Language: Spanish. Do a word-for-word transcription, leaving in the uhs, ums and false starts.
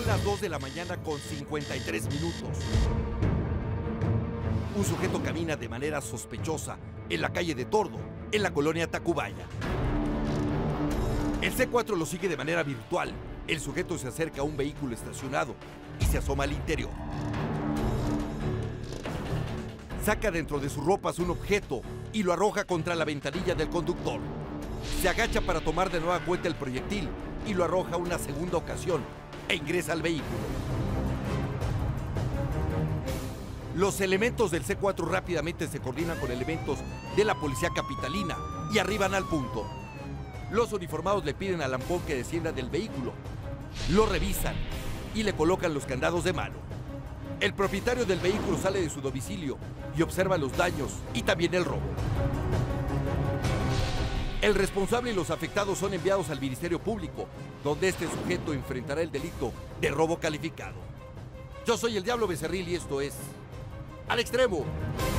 Son las dos de la mañana con cincuenta y tres minutos. Un sujeto camina de manera sospechosa en la calle de Tordo, en la colonia Tacubaya. El C cuatro lo sigue de manera virtual. El sujeto se acerca a un vehículo estacionado y se asoma al interior. Saca dentro de sus ropas un objeto y lo arroja contra la ventanilla del conductor. Se agacha para tomar de nueva cuenta el proyectil y lo arroja una segunda ocasión e ingresa al vehículo. Los elementos del C cuatro rápidamente se coordinan con elementos de la policía capitalina y arriban al punto. Los uniformados le piden al lampón que descienda del vehículo. Lo revisan y le colocan los candados de mano. El propietario del vehículo sale de su domicilio y observa los daños y también el robo. El responsable y los afectados son enviados al Ministerio Público, donde este sujeto enfrentará el delito de robo calificado. Yo soy el Diablo Becerril y esto es Al Extremo.